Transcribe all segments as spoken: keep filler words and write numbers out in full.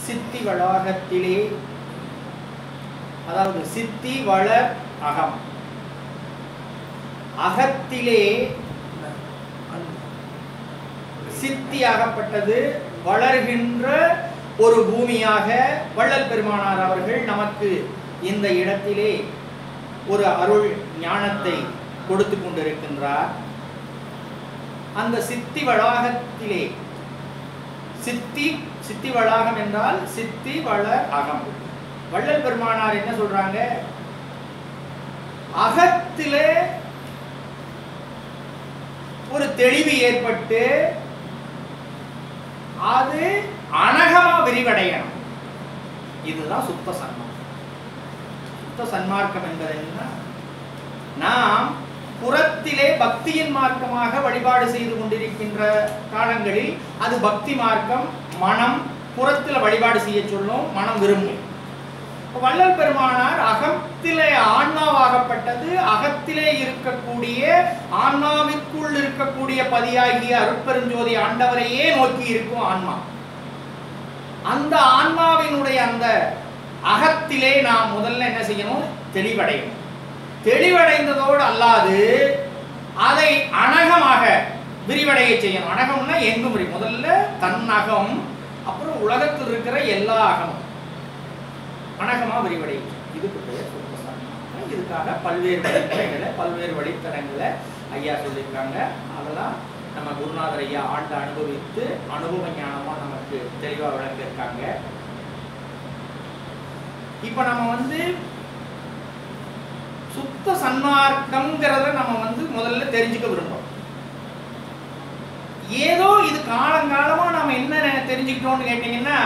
சித்தி வளாகத்திலே, அதாவது சித்தி வள அகம், அகத்திலே சித்தி ஆகப்பட்டது வளர்கின்ற ஒரு பூமியாக வள்ளல் பெருமானார் அவர்கள் நமக்கு இந்த இடத்திலே ஒரு அருள் ஞானத்தை கொடுத்து கொண்டிருக்கின்றார். அந்த சித்தி வளாகத்திலே, சித்தி சித்தி வளாகம் என்றால் சித்தி வள அகம். வள்ளல் பெருமானார் என்ன சொல்றாங்க? அகத்திலே ஒரு தெளிவு ஏற்பட்டு அது அனகமா விரிவடையணும். இதுதான் சுத்த சன்மார்க்கம். சுத்த சன்மார்க்கம் என்பது என்ன? நாம் புறத்திலே பக்தியின் மார்க்கமாக வழிபாடு செய்து கொண்டிருக்கின்ற காலங்களில் அது பக்தி மார்க்கம். மனம் புறத்தில் வழிபாடு செய்ய சொல்லும், மனம் விரும்பும். வள்ளல் பெருமானார் அகத்திலே ஆன்மாவாகப்பட்டது, அகத்திலே இருக்கக்கூடிய ஆன்மாவிற்குள் இருக்கக்கூடிய பதியாகிய அருட்பெருஞ்சோதி ஆண்டவரையே நோக்கி இருக்கும் ஆன்மா. அந்த ஆன்மாவினுடைய அந்த அகத்திலே நாம் முதல்ல என்ன செய்யணும்? தெளிவடையணும். தெளிவடைந்ததோடு அல்லாது அதை அனகமாக விரிவடைய செய்யணும். அனகம்னா எங்கும் விரி, முதல்ல தன் அகம், அப்புறம் உலகத்தில் இருக்கிற எல்லா அகமும் அனகமா விரிவடை. இதுக்கு பெயர் சுத்த சன்மார்க்கம். இதுக்காக பல்வேறு வழிமுறைகளை பல்வேறு வழித்தடங்களை ஐயா சொல்லியிருக்காங்க. அதெல்லாம் நம்ம குருநாதர் ஐயா ஆண்டு அனுபவித்து அனுபவ ஞானமா நமக்கு தெளிவா விளங்கியிருக்காங்க. இப்ப நம்ம வந்து சுத்த சன்மார்க்கம்ங்கிறத நம்ம வந்து முதல்ல தெரிஞ்சுக்க விரும்புறோம். ஏதோ இது காலங்காலமா நாம என்ன தெரிஞ்சுக்கிட்டோம்னு கேட்டீங்கன்னா,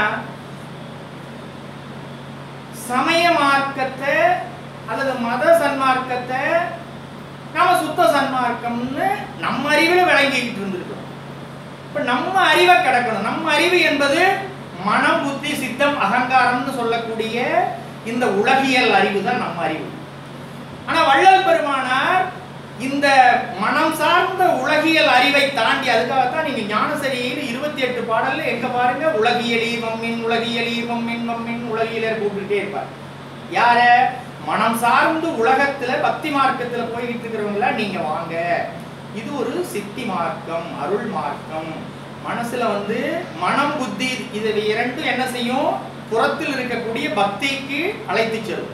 சமய மார்க்கத்தை அல்லது மத சன்மார்க்கத்தை நாம சுத்த சன்மார்க்கம்னு நம்ம அறிவில் விளங்கிக்கிட்டு இருந்திருக்கோம். இப்ப நம்ம அறிவை கிடக்கணும். நம்ம அறிவு என்பது மனம், புத்தி, சித்தம், அகங்காரம்னு சொல்லக்கூடிய இந்த உலகியல் அறிவு தான் நம்ம அறிவு. ஆனா வள்ளல் பெருமானார் இந்த மனம் சார்ந்த உலகியல் அறிவை தாண்டி, அதுக்காகத்தான் நீங்க ஞானசரியில் இருபத்தி எட்டு பாடல்ல எங்க பாருங்க, உலகியலீர் மம்மின் உலகியலீர் மம்மின் மம்மின் உலகியலர் கூப்பிட்டுட்டே இருப்பார். யார? மனம் சார்ந்து உலகத்துல பக்தி மார்க்கத்துல போய்கிட்டு இருக்கிறவங்கள நீங்க வாங்க, இது ஒரு சித்தி மார்க்கம், அருள் மார்க்கம். மனசுல வந்து மனம், புத்தி இது இரண்டும் என்ன செய்யும்? புறத்தில் இருக்கக்கூடிய பக்திக்கு அழைத்து செல்லும்.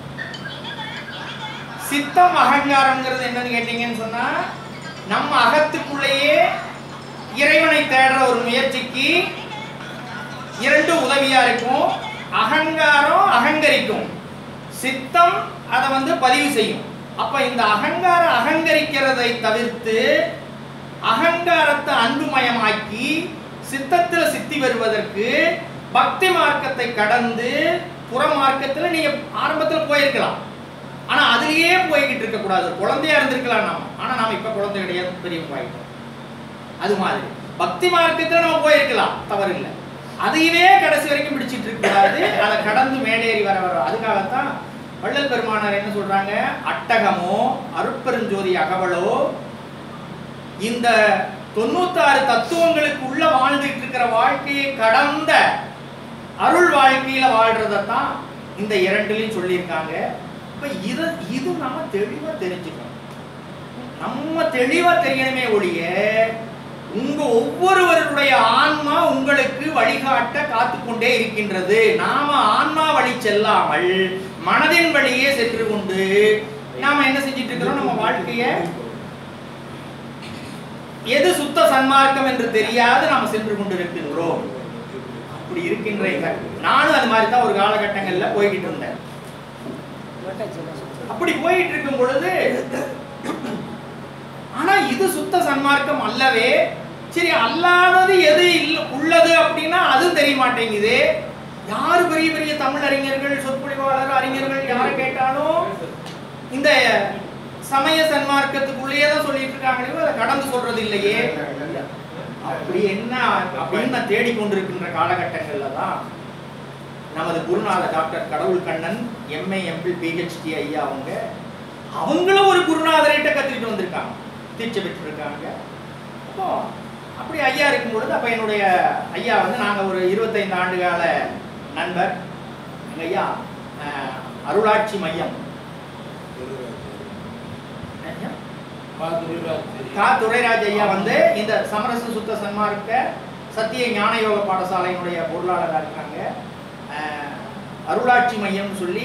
சித்தம் அகங்காரம்ங்கிறது என்னன்னு கேட்டீங்கன்னு சொன்னா, நம்ம அகத்துக்குள்ளேயே இறைவனை தேடுற ஒரு முயற்சிக்கு இரண்டு உதவியா இருக்கும். அகங்காரம் அகங்கரிக்கும், சித்தம் அதை வந்து பதிவு செய்யும். அப்ப இந்த அகங்காரம் அகங்கரிக்கிறதை தவிர்த்து அகங்காரத்தை அன்புமயமாக்கி சித்தத்தில் சித்தி வருவதற்கு பக்தி மார்க்கத்தை கடந்து புற மார்க்கத்தில் நீங்க ஆரம்பத்தில் போயிருக்கலாம். ஆனா அதுலயே போய்கிட்டு இருக்க கூடாது. குழந்தையா இருந்திருக்கலாம் நாம, ஆனா நாம இப்ப குழந்தை கிடையாது, பெரியவங்க ஆயிட்டோம். அது மாதிரி பக்தி மார்க்கத்துல நம்ம போயிருக்கலாம், தவறு இல்லை. அதையவே கடைசி வரைக்கும் பிடிச்சிட்டு இருக்க கூடாது. அதை கடந்து மேடேறி வர வர அதுக்காகத்தான் வள்ளல் பெருமானார் என்ன சொல்றாங்க? அட்டகமோ அருட்பெருஞ்சோதி அகவலோ இந்த தொண்ணூத்தாறு தத்துவங்களுக்கு உள்ள வாழ்ந்துட்டு இருக்கிற வாழ்க்கையை கடந்த அருள் வாழ்க்கையில வாழ்றதான் இந்த இரண்டுலையும் சொல்லியிருக்காங்க. இப்ப இது இது நம்ம தெளிவா தெரிஞ்சுக்கணும். நம்ம தெளிவா தெரியணுமே ஒழிய உங்க ஒவ்வொருவருடைய ஆன்மா உங்களுக்கு வழிகாட்ட காத்துக்கொண்டே இருக்கின்றது. நாம ஆன்மா வழி செல்லாமல் மனதின் வழியே சென்று கொண்டு நாம என்ன செஞ்சிட்டு இருக்கிறோம்? நம்ம வாழ்க்கைய எது சுத்த சன்மார்க்கம் என்று தெரியாது நாம சென்று கொண்டிருக்கின்றோம். அப்படி இருக்கின்ற நானும் அது மாதிரி தான் ஒரு காலகட்டங்கள்ல போய்கிட்டு இருந்தேன். அப்படி போயிட்டு இருக்கும் பொழுது, ஆனா இது சுத்த சன்மார்க்கம் அல்லவே. சரி, அல்லாதது எது உள்ளது அப்படின்னா அதுவும் தெரிய மாட்டேங்குது. யாரு பெரிய பெரிய தமிழ் அறிஞர்கள், சொற்பொழிவாளர் அறிஞர்கள் யாரை கேட்டாலும் இந்த சமய சன்மார்க்கத்துக்குள்ளேயே தான் சொல்லிட்டு இருக்காங்களே, அதை கடந்து சொல்றது இல்லையே. அப்படி என்ன அப்படின்னு நான் தேடிக்கொண்டிருக்கின்ற காலகட்டங்கள்ல தான் நமது குருநாதர் டாக்டர் கடவுள் கண்ணன் எம்ஏ எம்பில் பிஹெச்டி ஐயா அவங்க அவங்களும் ஒரு குருநாதர்கிட்ட கத்துக்கிட்டு வந்திருக்காங்க, தீட்சை பெற்று இருக்காங்க. அப்போ அப்படி ஐயா இருக்கும் பொழுது, அப்போ என்னுடைய ஐயா வந்து நாங்கள் ஒரு இருபத்தைந்து ஆண்டு கால நண்பர் எங்க ஐயா அருளாட்சி மையம் கா துரைராஜ் ஐயா வந்து இந்த சமரச சுத்த சன்மார்க்க சத்திய ஞான யோக பாடசாலையினுடைய பொருளாளராக இருக்காங்க. அருளாட்சி மையம் சொல்லி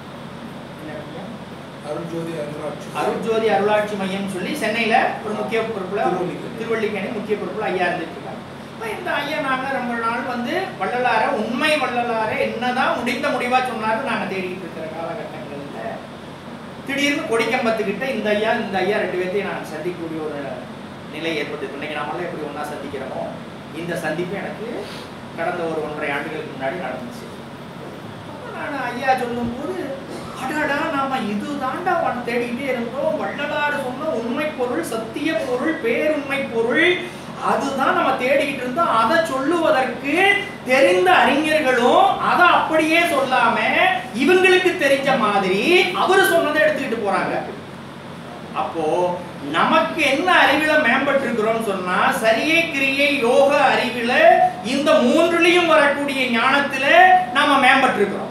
அருட்ஜோதி அருளாட்சி மையம் சொல்லி சென்னையில ஒரு முக்கிய பொறுப்புல திருவள்ளிக்கேணி முக்கிய பொறுப்புல ஐயா இருந்துட்டு இருக்காங்க. இந்த ஐயா நாங்க ரொம்ப நாள் வந்து வள்ளலார உண்மை வள்ளலார என்னதான் முடிந்த முடிவா சொன்னாரு நாங்க தேடிட்டு இருக்கிற காலகட்டங்கள்ல திடீர்னு கொடிக்கம்பத்துக்கிட்ட இந்த ஐயா இந்த ஐயா ரெண்டு பேர்த்தையும் நான் சந்திக்கக்கூடிய ஒரு நிலை ஏற்பட்டு இன்னைக்கு நாமெல்லாம் எப்படி ஒன்னா சந்திக்கிறோமோ இந்த சந்திப்பு எனக்கு கடந்த ஒரு ஒன்றரை ஆண்டுகளுக்கு முன்னாடி நடந்துச்சு. நான் ஐயா சொல்லும் போது அடாடா நாம இது தாண்டா தேடிக்கிட்டே இருந்தோம். வள்ளலார் சொன்ன உண்மை பொருள் சத்திய பொருள் பேருண்மை பொருள் அதுதான் நம்ம தேடிக்கிட்டு இருந்தோம். அதை சொல்லுவதற்கு தெரிந்த அறிஞர்களும் அதை அப்படியே சொல்லாம இவங்களுக்கு தெரிஞ்ச மாதிரி அவரு சொன்னதை எடுத்துக்கிட்டு போறாங்க. அப்போ நமக்கு என்ன அறிவில மேம்பட்டு இருக்கிறோம் சொன்னா சரியை கிரியை யோக அறிவில இந்த மூன்றுலயும் வரக்கூடிய ஞானத்துல நாம மேம்பட்டு இருக்கிறோம்.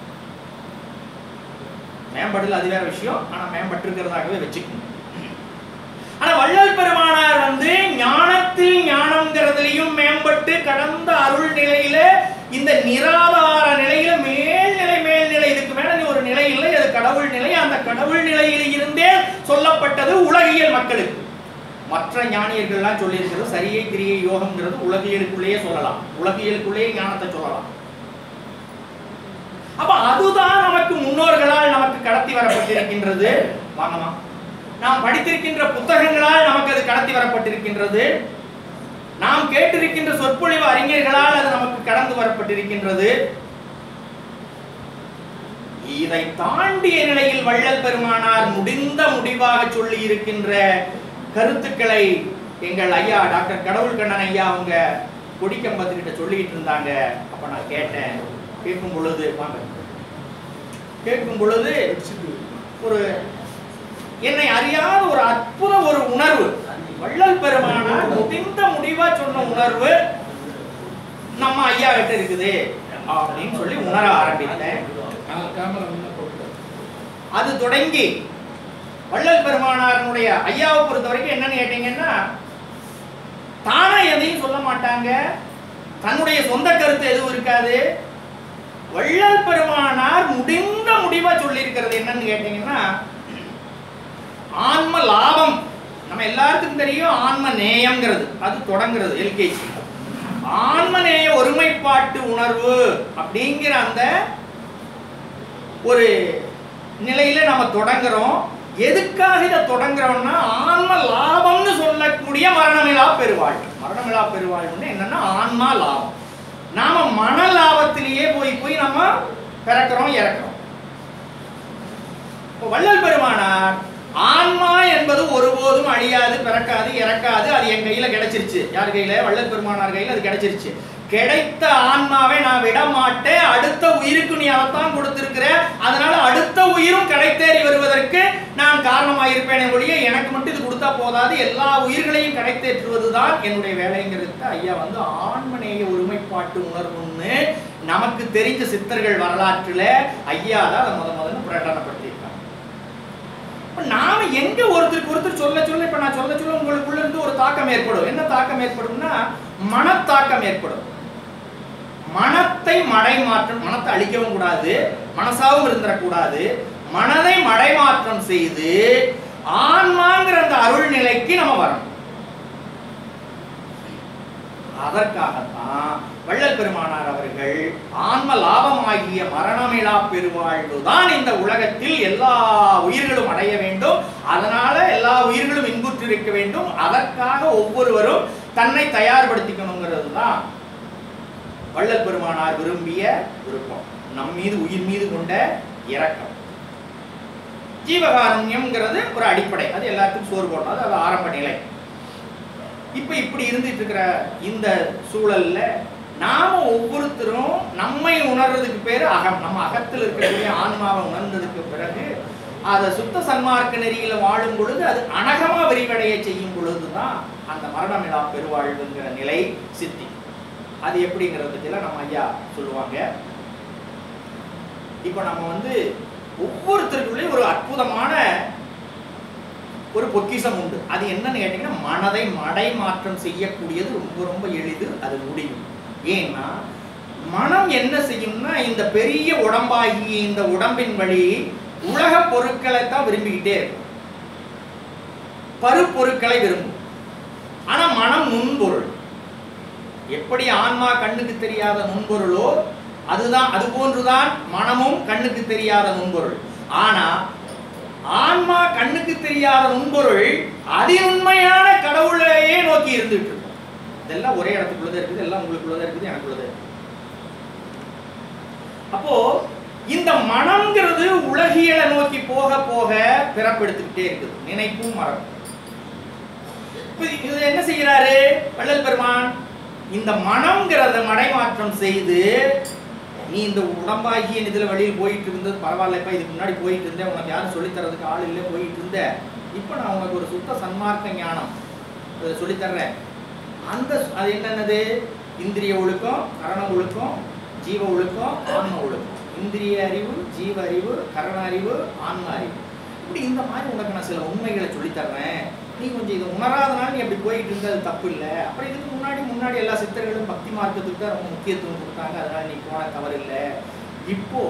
மேம்படல அது வேற விஷயம். ஆனா மேம்பட்டு இருக்கிறதாகவே வச்சுக்கணும். ஆனா வள்ளல் பெருமானார் வந்து ஞானத்தில் ஞானம்ங்கிறதுலயும் மேம்பட்டு கடந்த அருள் நிலையில இந்த நிராதார நிலையில மேல்நிலை மேல்நிலை இதுக்கு மேல ஒரு நிலை இல்லை, அது கடவுள் நிலை. அந்த கடவுள் நிலையில இருந்தே சொல்லப்பட்டது உலகியல் மக்களுக்கு. மற்ற ஞானியர்கள்லாம் சொல்லி இருக்கிறது சரியை கிரியை யோகம்ங்கிறது உலகியலுக்குள்ளேயே சொல்லலாம், உலகியலுக்குள்ளேயே ஞானத்தை சொல்லலாம். அப்ப அதுதான் நமக்கு முன்னோர்களால் நமக்கு கடத்தி வரப்பட்டிருக்கின்றது. வாங்கம்மா, நாம் படித்திருக்கின்ற புத்தகங்களால் நமக்கு அது கடத்தி வரப்பட்டிருக்கின்றது. நாம் கேட்டிருக்கின்ற சொற்பொழிவு அறிஞர்களால் அது நமக்கு கடந்து வரப்பட்டிருக்கின்றது. இதை தாண்டிய நிலையில் வள்ளல் பெருமானார் முடிந்த முடிவாக சொல்லி இருக்கின்ற கருத்துக்களை எங்கள் ஐயா டாக்டர் கடவுள் கண்ணன் ஐயா அவங்க கொடிக்கம்பத்துக்கிட்ட சொல்லிட்டு இருந்தாங்க. அப்ப நான் கேட்டேன். கேட்கும் பொழுது வாங்க கேட்கும் பொழுது ஒரு என்னை அறியாத ஒரு அற்புத ஒரு உணர்வு, வள்ளல் பெருமானார் முடிந்த முடிவா சொன்ன உணர்வு நம்ம ஐயா கிட்ட இருக்குது அப்படின்னு சொல்லி உணர ஆரம்பித்தேன். அது தொடங்கி வள்ளல் பெருமானாருடைய ஐயாவை பொறுத்த வரைக்கும் என்னன்னு கேட்டீங்கன்னா தானா எதையும் சொல்ல மாட்டாங்க, தன்னுடைய சொந்த கருத்து எதுவும் இருக்காது. வள்ளல் பெருமானார் முடிந்த முடிவா சொல்லி இருக்கிறது என்னன்னு கேட்டீங்கன்னா ஆன்ம லாபம். நம்ம எல்லாருக்கும் தெரியும் ஆன்ம நேயம்ங்கிறது, அது தொடங்குறது எல்கேஜி. ஆன்ம நேய ஒருமைப்பாட்டு உணர்வு அப்படிங்கிற அந்த ஒரு நிலையில நம்ம தொடங்குறோம். எதுக்காக இதை தொடங்குறோம்னா ஆன்ம லாபம்னு சொல்லக்கூடிய மரணமிலா பெருவாழ். மரணமிலா பெருவாழ்வுன்னு என்னன்னா ஆன்மா லாபம். நாம மன லாபத்திலேயே போய் போய் நம்ம பிறக்கிறோம் இறக்கிறோம். வள்ளல் பெருமானார் ஆன்மா என்பது ஒருபோதும் அழியாது, பிறக்காது, இறக்காது. அது என் கையில கிடைச்சிருச்சு. யார் கையில? வள்ளல் பெருமானார் கையில அது கிடைச்சிருச்சு. கிடைத்த ஆன்மாவை நான் விட மாட்டேன், அடுத்த உயிருக்கு நீ அதைத்தான் கொடுத்திருக்கிற, அதனால அடுத்த உயிரும் கிடைத்தேறி வருவதற்கு நான் காரணமாயிருப்பேன் ஒழிய எனக்கு மட்டும் இது கொடுத்தா போதாது, எல்லா உயிர்களையும் கிடைத்தேற்றுவதுதான் என்னுடைய வேலைங்கிறது ஐயா வந்து ஆன்மநேய ஒருமைப்பாட்டு உணர்வுன்னு நமக்கு தெரிஞ்ச சித்தர்கள் வரலாற்றுல ஐயா தான் அதை முத முதல்ல பிரகடனப்படுத்தியிருக்காங்க. நாம எங்க ஒருத்தருக்கு ஒருத்தர் சொல்ல சொல்ல இப்ப நான் சொல்ல சொல்ல உங்களுக்குள்ள இருந்து ஒரு தாக்கம் ஏற்படும். என்ன தாக்கம் ஏற்படும்னா மனத்தாக்கம் ஏற்படும். மனத்தை மடை மாற்றம், மனத்தை அழிக்கவும் கூடாது, மனசாவும் இருந்துடக்கூடாது. மனதை மடைமாற்றம் செய்து ஆன்மாங்கிற அந்த அருள் நிலைக்கு நம்ம வரணும். அதற்காகத்தான் வள்ளல் பெருமானார் அவர்கள் ஆன்ம லாபமாகிய மரணமிலா பெருவாழ்வு தான் இந்த உலகத்தில் எல்லா உயிர்களும் அடைய வேண்டும், அதனால எல்லா உயிர்களும் இன்புற்றிருக்க வேண்டும், அதற்காக ஒவ்வொருவரும் தன்னை தயார்படுத்திக்கணுங்கிறது தான் வள்ளல் பெருமானார் விரும்பிய விருப்பம். நம் மீது உயிர் மீது கொண்ட இரக்கம். ஜீவகாருண்யம்ங்கிறது ஒரு அடிப்படை, அது எல்லாத்துக்கும் சோறு போட்டது, அது ஆரம்ப நிலை. இப்ப இப்படி இருந்துட்டு இருக்கிற இந்த சூழல்ல நாம ஒவ்வொருத்தரும் நம்மை உணர்றதுக்கு பேரு அகம். நம்ம அகத்தில் இருக்கக்கூடிய ஆன்மாவை உணர்ந்ததுக்கு பிறகு அதை சுத்த சன்மார்க்க நெறியில வாழும் பொழுது அது அனகமா விரிவடைய செய்யும் பொழுதுதான் அந்த மரணமிலா பெருவாழ்வுங்கிற நிலை சித்தி. அது எப்படிங்கிறத பத்திலாம் நம்ம ஐயா சொல்லுவாங்க. இப்போ நம்ம வந்து ஒவ்வொருத்தருக்குள்ளேயும் ஒரு அற்புதமான ஒரு பொக்கிஷம் உண்டு. அது என்னன்னு கேட்டீங்கன்னா, மனதை மடை மாற்றம் செய்யக்கூடியது ரொம்ப ரொம்ப எளிது, அது முடியும். ஏன்னா மனம் என்ன செய்யும்னா, இந்த பெரிய உடம்பாகிய இந்த உடம்பின் வழி உலக பொருட்களை தான் விரும்பிக்கிட்டே இருக்கும், பருப்பொருட்களை விரும்பும். ஆனா மனம் நுண்பொருள். எப்படி ஆன்மா கண்ணுக்கு தெரியாத நுண்பொருளோ அதுதான், அது போன்றுதான் மனமும் கண்ணுக்கு தெரியாத நுண்பொருள். ஆனா ஆன்மா கண்ணுக்கு தெரியாத நுண்பொருள் அதிஉண்மையான கடவுளையே நோக்கி இருந்துட்டு இருக்கும். இதெல்லாம் ஒரே இடத்துக்குள்ளதான் இருக்குது, எல்லாம் உங்களுக்குள்ளதான் இருக்குது, எனக்குள்ளதான் இருக்குது. அப்போ இந்த மனம்ங்கிறது உலகியலை நோக்கி போக போக பிறப்பெடுத்துக்கிட்டே இருக்குது, நினைப்பும் மரம். இது என்ன செய்யறாரு வள்ளல் பெருமான்? இந்த மனம்ங்கிறத மடைமாற்றம் செய்து, நீ இந்த உடம்பாகிய இதுல வழியில் போயிட்டு இருந்தது பரவாயில்லப்பா, இதுக்கு முன்னாடி போயிட்டு இருந்தேன், உனக்கு யாரும் சொல்லித்தரதுக்கு ஆள் இல்லை, போயிட்டு இருந்த, இப்ப நான் உனக்கு ஒரு சுத்த சன்மார்க்க ஞானம் சொல்லித்தர்றேன். அந்த அது என்னன்னது? இந்திரிய ஒழுக்கம், கரண ஒழுக்கம், ஜீவ ஒழுக்கம், ஆன்ம ஒழுக்கம். இந்திரிய அறிவு, ஜீவ அறிவு, கரண அறிவு, ஆன்ம அறிவு. இப்படி இந்த மாதிரி உனக்கு நான் சில உண்மைகளை சொல்லித்தர்றேன். நீ கொஞ்சம் இதை உணராதனால நீ அப்படி போயிட்டு இருந்தது தப்பு இல்லை. அப்புறம் இதுக்கு முன்னாடி முன்னாடி எல்லா சித்தர்களும் பக்தி மார்க்கத்துக்கு தான் ரொம்ப முக்கியத்துவம் கொடுத்தாங்க, அதனால நீ போன தவறு இல்லை. இப்போ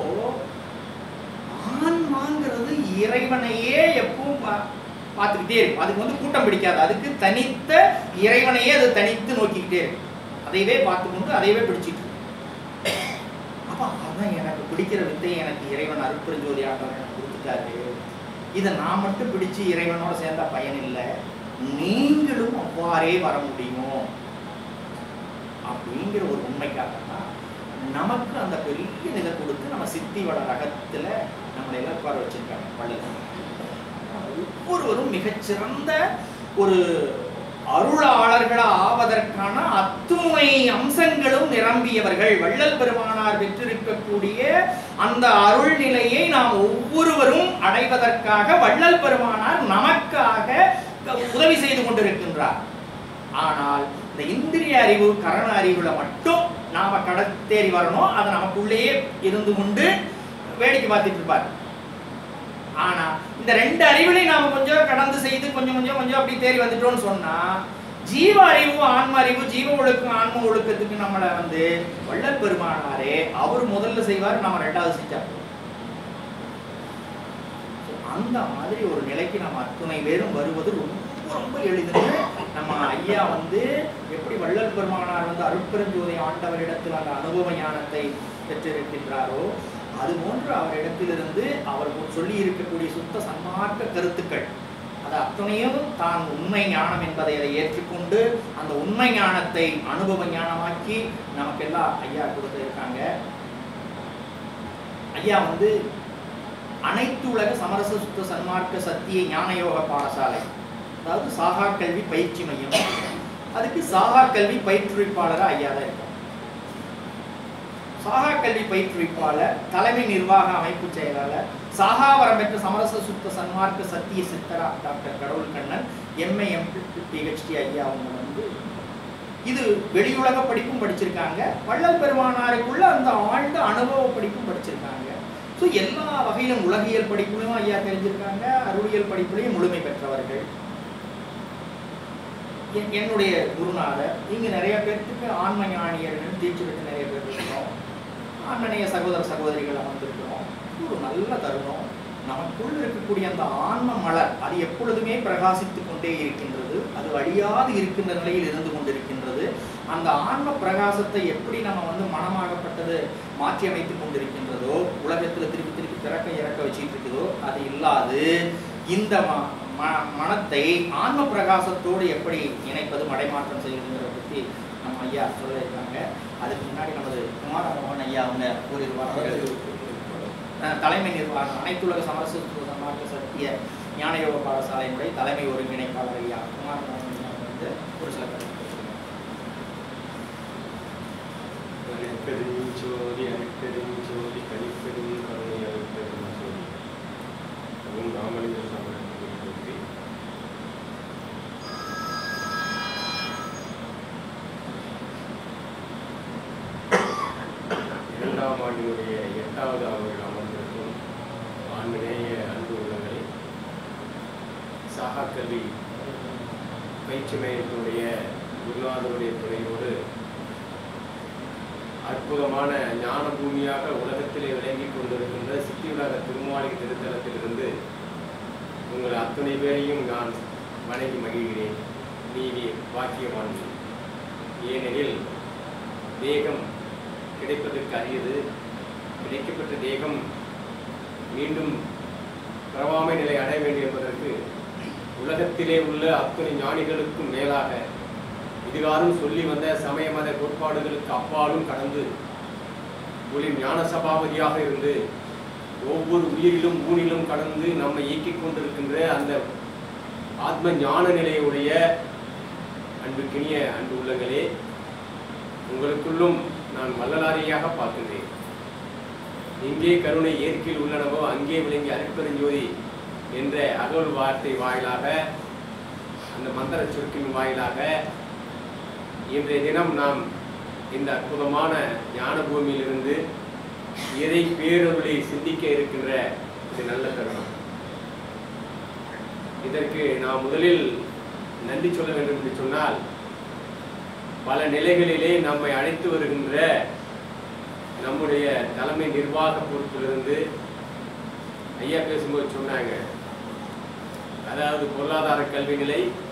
ஆன்மாங்கிறது இறைவனையே எப்பவும் பார்த்துக்கிட்டே இருக்கும். அதுக்கு வந்து கூட்டம் பிடிக்காது, அதுக்கு தனித்த இறைவனையே அது தனித்து நோக்கிக்கிட்டே இருக்கும். அதையவே பார்த்துக்கொண்டு அதையவே பிடிச்சிட்டு. அப்ப அதான் எனக்கு பிடிக்கிற வித்தையை எனக்கு இறைவன் அருட்பெருஞ்சோதி ஆண்டவன் எனக்கு கொடுத்துட்டாரு. இதை நான் மட்டும் பிடிச்சு இறைவனோட சேர்ந்தா பயன் இல்லை, நீங்களும் அவ்வாறே வர முடியும் அப்படிங்கிற ஒரு உண்மைக்காக தான் நமக்கு அந்த பெரிய இதை கொடுத்து நம்ம சித்தி வள ரகத்துல நம்மளை எல்லாம் உட்கார வச்சிருக்காங்க வள்ளல். ஒவ்வொருவரும் மிகச்சிறந்த ஒரு அருளாளர்களா ஆவதற்கான அத்துணை அம்சங்களும் நிரம்பியவர்கள். வள்ளல் பெருமானார் பெற்றிருக்கக்கூடிய அந்த அருள் நிலையை நாம் ஒவ்வொருவரும் அடைவதற்காக வள்ளல் பெருமானார் நமக்காக உதவி செய்து கொண்டிருக்கின்றார். ஆனால் இந்த இந்திரிய அறிவு, கரண அறிவுல மட்டும் நாம கடத்தேறி வரணும், அதை நமக்குள்ளேயே இருந்து கொண்டு வேடிக்கை பார்த்துட்டு இருப்பார். ஆனா இந்த ரெண்டு அறிவுலையும் நாம கொஞ்சம் கடந்து செய்து கொஞ்சம் கொஞ்சம் கொஞ்சம் அப்படி தேறி வந்துட்டோம்னு சொன்னா, ஜீவ அறிவு, ஆன்ம அறிவு, ஜீவ ஒழுக்கம், ஆன்ம ஒழுக்கத்துக்கு நம்மளை வந்து வள்ளல் பெருமானாரே அவர் முதல்ல செய்வார், நம்ம ரெண்டாவது செஞ்சார். அந்த மாதிரி ஒரு நிலைக்கு நம்ம அத்துணை பேரும் வருவது ரொம்ப ரொம்ப எளிது. நம்ம ஐயா வந்து எப்படி வள்ளல் பெருமானார் வந்து அருட்பெருஞ்சோதி ஆண்டவரிடத்தில் அந்த அனுபவ ஞானத்தை பெற்றிருக்கின்றாரோ, அது போன்று அவரிடத்திலிருந்து அவர் சொல்லி இருக்கக்கூடிய சுத்த சன்மார்க்க கருத்துக்கள் அது அத்தனையும் தான் உண்மை ஞானம் என்பதை அதை ஏற்றுக்கொண்டு அந்த உண்மை ஞானத்தை அனுபவ ஞானமாக்கி நமக்கெல்லாம் ஐயா கொடுத்திருக்காங்க. ஐயா வந்து அனைத்து உலக சமரச சுத்த சன்மார்க்க சத்திய ஞான யோக பாடசாலை, அதாவது சாகா கல்வி பயிற்சி மையம், அதுக்கு சாகா கல்வி பயிற்றுவிப்பாளராக ஐயா தான் இருக்காங்க. சாகா கல்வி பயிற்றுவிப்பாளர், தலைமை நிர்வாக அமைப்பு செயலாளர், சாகாவரம் பெற்ற சமரச சுத்த சன்மார்க்க சத்திய சித்தரா டாக்டர் கடவுள் கண்ணன், எம்ஏ எம்பில் பிஹெச்டி ஐயா அவங்க வந்து இது வெளியுலக படிப்பும் படிச்சிருக்காங்க, வள்ளல் பெருமானாருக்குள்ள அந்த ஆழ்ந்த அனுபவ படிப்பும் படிச்சிருக்காங்க. ஸோ எல்லா வகையிலும் உலகியல் படிப்புலையும் ஐயா தெரிஞ்சிருக்காங்க, அருளியல் படிப்புலையும் முழுமை பெற்றவர்கள். என்னுடைய குருநாதர், இங்க நிறைய பேருக்கு ஆன்ம ஞானியர்கள் தீட்சி பெற்று நிறைய பேர் இருக்கிறோம், ஆன்மநேய சகோதர சகோதரிகள் அமர்ந்திருக்கிறோம். ஒரு நல்ல தருணம். நமக்குள் இருக்கக்கூடிய அந்த ஆன்ம மலர் அது எப்பொழுதுமே பிரகாசித்துக் கொண்டே இருக்கின்றது, அது அழியாது இருக்கின்ற நிலையில் இருந்து கொண்டிருக்கின்றது. அந்த ஆன்ம பிரகாசத்தை எப்படி நம்ம வந்து மனமாகப்பட்டது மாற்றி அமைத்துக் கொண்டிருக்கின்றதோ, உலகத்துல திருப்பி திருப்பி திறக்க இறக்க வச்சுட்டு இருக்குதோ, அது இல்லாது இந்த மனத்தை ஆன்ம பிரகாசத்தோடு எப்படி இணைப்பது, மடைமாற்றம் செய்வதுங்கிறத பற்றி நம்ம ஐயா சொல்ல இருக்காங்க. அதுக்கு முன்னாடி நமது குமாரமோகன் ஐயா அவங்க கூறியிருப்பாங்க. தலைமை நிர்வாகம் அனைத்துலக சமரச சன்மார்க்க சத்திய ஞானயோக பாடசாலையினுடைய தலைமை ஒருங்கிணைப்பாளர் ஐயா குமாரமோகன் ஐயா வந்து ஒரு சில அருட்பெருஞ்சோதி அருட்பெருஞ்சோதி கனிப்பெரும் கருணை அருட்பெருஞ்சோதி அதுவும் ராமலிங்க சாமி இரண்டாம் ஆண்டினுடைய எட்டாவது ஆண்டு அமர்ந்து நேய அன்பு உள்ளங்களை சாகா கல்வி பயிற்சி மையத்தினுடைய குருநாதருடைய துணையோடு அற்புதமான ஞான பூமியாக உலகத்திலே விளங்கி கொண்டிருக்கின்ற சித்தியுலக திருமாளிகை திருத்தலத்திலிருந்து உங்கள் அத்தனை பேரையும் நான் வணங்கி மகிழ்கிறேன். நீ வாக்கியவான். ஏனெனில் தேகம் கிடைப்பதற்கு அரியது. கிடைக்கப்பட்ட தேகம் மீண்டும் பிறவாமை நிலை அடைய வேண்டும் என்பதற்கு உலகத்திலே உள்ள அத்தனை ஞானிகளுக்கும் மேலாக இதுகாரும் சொல்லி வந்த சமய மத கோட்பாடுகளுக்கு அப்பாலும் கடந்து ஒரு ஞான சபாபதியாக இருந்து ஒவ்வொரு உயிரிலும் ஊனிலும் கடந்து நம்மை இயக்கிக் கொண்டிருக்கின்ற அந்த ஆத்ம ஞான நிலையுடைய அன்புக்கினிய அன்பு உள்ளங்களே, உங்களுக்குள்ளும் நான் வள்ளலாரியாக பார்க்கின்றேன். எங்கே கருணை இயற்கையில் உள்ளனவோ அங்கே விளங்கி அருட்பெருஞ்சோதி என்ற அகல் வார்த்தை வாயிலாக, அந்த மந்திர சொற்கின் வாயிலாக இன்றைய தினம் நாம் இந்த அற்புதமான ஞான பூமியிலிருந்து இறை பேரொருளை சிந்திக்க இருக்கின்ற இது நல்ல தருணம். இதற்கு நாம் முதலில் நன்றி சொல்ல வேண்டும் என்று சொன்னால், பல நிலைகளிலே நம்மை அழைத்து வருகின்ற நம்முடைய தலைமை நிர்வாக பொறுப்பிலிருந்து ஐயா பேசும்போது சொன்னாங்க, அதாவது பொருளாதார கல்வி நிலை,